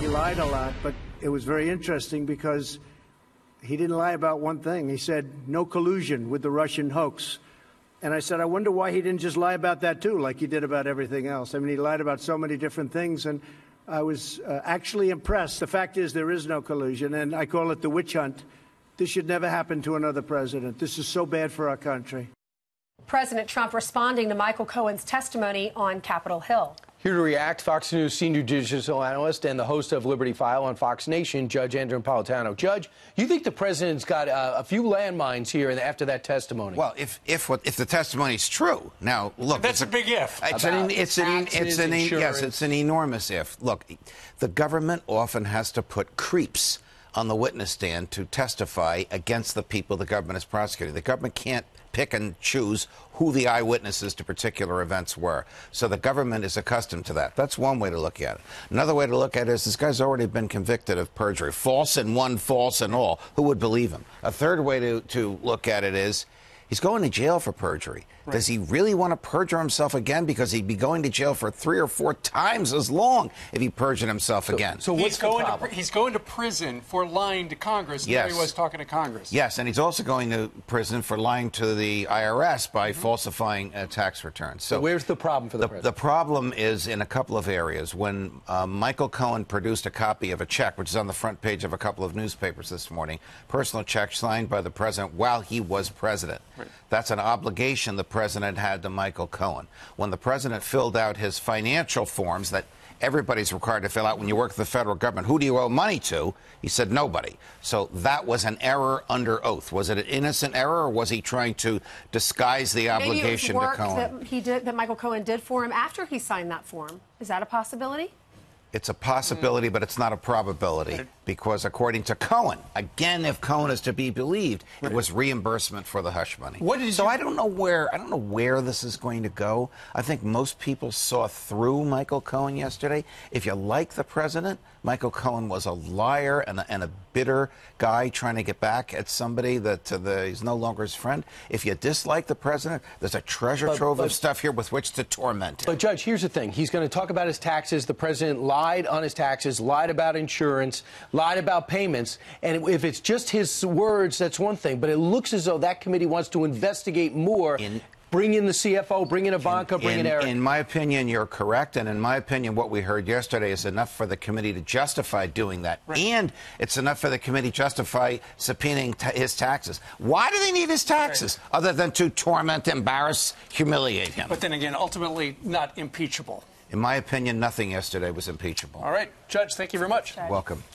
He lied a lot, but it was very interesting because he didn't lie about one thing. He said no collusion with the Russian hoax. And I said, I wonder why he didn't just lie about that, too, like he did about everything else. I mean, he lied about so many different things, and I was actually impressed. The fact is there is no collusion, and I call it the witch hunt. This should never happen to another president. This is so bad for our country. President Trump responding to Michael Cohen's testimony on Capitol Hill. Here to react, Fox News senior digital analyst and the host of Liberty File on Fox Nation, Judge Andrew Napolitano. Judge, you think the president's got a few landmines here after that testimony? Well, if the testimony is true, now look, that's a big if. It's an enormous if. Look, the government often has to put creeps on the witness stand to testify against the people the government is prosecuting. The government can't pick and choose who the eyewitnesses to particular events were. So the government is accustomed to that. That's one way to look at it. Another way to look at it is this guy's already been convicted of perjury. False in one, false in all. Who would believe him? A third way to look at it is he's going to jail for perjury. Right. Does he really want to perjure himself again? Because he'd be going to jail for 3 or 4 times as long if he perjured himself again. So he's going to prison for lying to Congress. Yes. There he was talking to Congress. Yes, and he's also going to prison for lying to the IRS by falsifying tax returns. So where's the problem for the president? The problem is in a couple of areas. When Michael Cohen produced a copy of a check, which is on the front page of a couple of newspapers this morning, personal check signed by the president while he was president. Right. That's an obligation the president had to Michael Cohen. When the president filled out his financial forms that everybody's required to fill out when you work for the federal government, who do you owe money to? He said nobody. So that was an error under oath. Was it an innocent error, or was he trying to disguise the obligation to Cohen? That Michael Cohen did for him after he signed that form. Is that a possibility? It's a possibility, but it's not a probability, because according to Cohen, again, if Cohen is to be believed, it was reimbursement for the hush money. I don't know where this is going to go. I think most people saw through Michael Cohen yesterday. If you like the president, Michael Cohen was a liar and a bitter guy trying to get back at somebody that he's no longer his friend. If you dislike the president, there's a treasure trove of stuff here with which to torment him. But, Judge, here's the thing. He's going to talk about his taxes. The president lied on his taxes, lied about insurance, lied about payments. And if it's just his words, that's one thing. But it looks as though that committee wants to investigate more. Bring in the CFO, bring in Ivanka, bring in Eric. In my opinion, you're correct. And in my opinion, what we heard yesterday is enough for the committee to justify doing that. Right. And it's enough for the committee to justify subpoenaing his taxes. Why do they need his taxes? Right. Other than to torment, embarrass, humiliate him? But then again, ultimately not impeachable. In my opinion, nothing yesterday was impeachable. All right. Judge, thank you very much. Welcome.